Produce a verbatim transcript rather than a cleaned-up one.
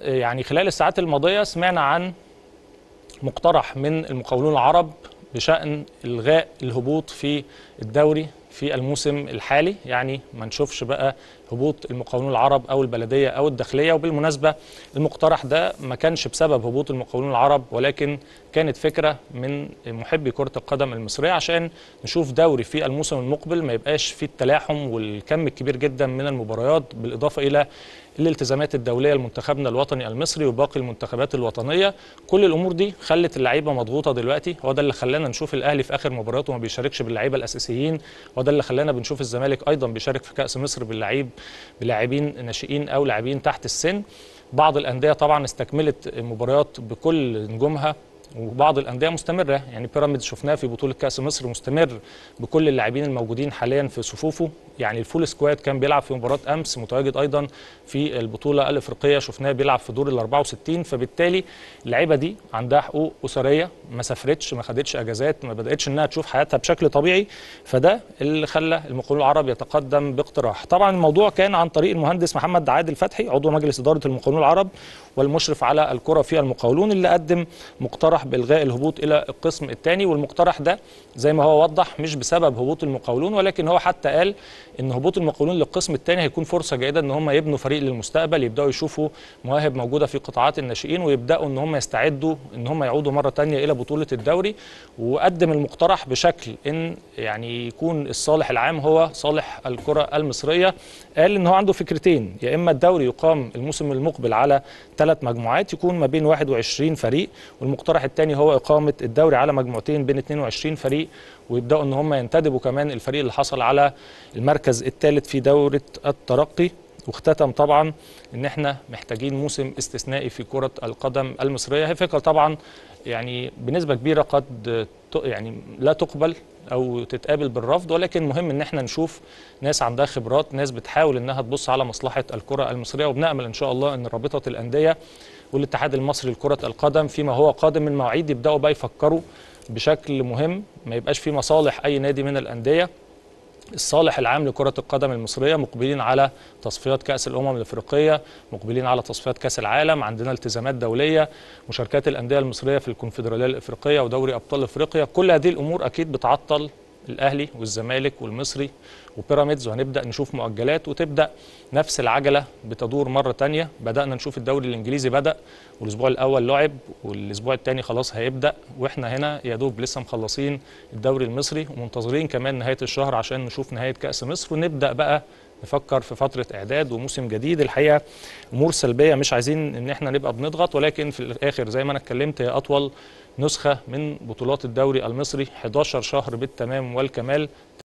يعني خلال الساعات الماضية سمعنا عن مقترح من المقاولون العرب بشأن إلغاء الهبوط في الدوري في الموسم الحالي، يعني ما نشوفش بقى هبوط المقاولون العرب أو البلدية أو الداخلية. وبالمناسبة المقترح ده ما كانش بسبب هبوط المقاولون العرب، ولكن كانت فكرة من محبي كرة القدم المصرية عشان نشوف دوري في الموسم المقبل ما يبقاش فيه التلاحم والكم الكبير جدا من المباريات، بالإضافة إلى الالتزامات الدولية لمنتخبنا الوطني المصري وباقي المنتخبات الوطنية. كل الأمور دي خلت اللعيبة مضغوطة دلوقتي، هو ده اللي خلانا نشوف الأهلي في آخر مبارياته ما بيشاركش باللعيبة الأساسيين، وده اللي خلانا بنشوف الزمالك أيضا بيشارك في كأس مصر باللعيب بلاعبين ناشئين أو لاعبين تحت السن. بعض الأندية طبعا استكملت المباريات بكل نجومها، وبعض الانديه مستمره، يعني بيراميدز شفناه في بطوله كاس مصر مستمر بكل اللاعبين الموجودين حاليا في صفوفه، يعني الفول سكواد كان بيلعب في مباراه امس، متواجد ايضا في البطوله الافريقيه شفناه بيلعب في دور ال أربعة وستين. فبالتالي اللعيبه دي عندها حقوق اسريه، ما سافرتش، ما خدتش اجازات، ما بداتش انها تشوف حياتها بشكل طبيعي، فده اللي خلى المقاولون العرب يتقدم باقتراح. طبعا الموضوع كان عن طريق المهندس محمد عادل فتحي عضو مجلس اداره المقاولون العرب والمشرف على الكره في المقاولون، اللي قدم مقترح بالغاء الهبوط الى القسم الثاني. والمقترح ده زي ما هو وضح مش بسبب هبوط المقاولون، ولكن هو حتى قال ان هبوط المقاولون للقسم الثاني هيكون فرصه جيده ان هم يبنوا فريق للمستقبل، يبداوا يشوفوا مواهب موجوده في قطاعات الناشئين، ويبداوا ان هم يستعدوا ان هم يعودوا مره ثانيه الى بطوله الدوري. وقدم المقترح بشكل ان يعني يكون الصالح العام هو صالح الكره المصريه. قال ان هو عنده فكرتين، يا اما الدوري يقام الموسم المقبل على ثلاث مجموعات يكون ما بين واحد وعشرين فريق، والمقترح الثاني هو اقامه الدوري على مجموعتين بين اثنين وعشرين فريق، ويبداوا ان هم ينتدبوا كمان الفريق اللي حصل على المركز الثالث في دوره الترقي. واختتم طبعا ان احنا محتاجين موسم استثنائي في كره القدم المصريه. هي فكره طبعا يعني بنسبه كبيره قد يعني لا تقبل او تتقابل بالرفض، ولكن مهم ان احنا نشوف ناس عندها خبرات، ناس بتحاول انها تبص على مصلحه الكره المصريه، وبنامل ان شاء الله ان رابطه الانديه والاتحاد المصري لكره القدم فيما هو قادم من مواعيد يبداوا بقى يفكروا بشكل مهم، ما يبقاش في مصالح اي نادي من الانديه، الصالح العام لكرة القدم المصرية. مقبلين على تصفيات كأس الأمم الأفريقية، مقبلين على تصفيات كأس العالم، عندنا التزامات دولية، مشاركات الأندية المصرية في الكونفدرالية الأفريقية ودوري أبطال أفريقيا. كل هذه الأمور أكيد بتعطل الأهلي والزمالك والمصري وبيراميدز، وهنبدأ نشوف مؤجلات وتبدأ نفس العجلة بتدور مرة تانية. بدأنا نشوف الدوري الإنجليزي بدأ والأسبوع الأول لعب والأسبوع الثاني خلاص هيبدأ، وإحنا هنا يا دوب لسه مخلصين الدوري المصري ومنتظرين كمان نهاية الشهر عشان نشوف نهاية كأس مصر، ونبدأ بقى نفكر في فترة إعداد وموسم جديد. الحقيقة أمور سلبية مش عايزين إن إحنا نبقى بنضغط، ولكن في الآخر زي ما أنا اتكلمت هي أطول نسخة من بطولات الدوري المصري، حداشر شهر بالتمام والكمال.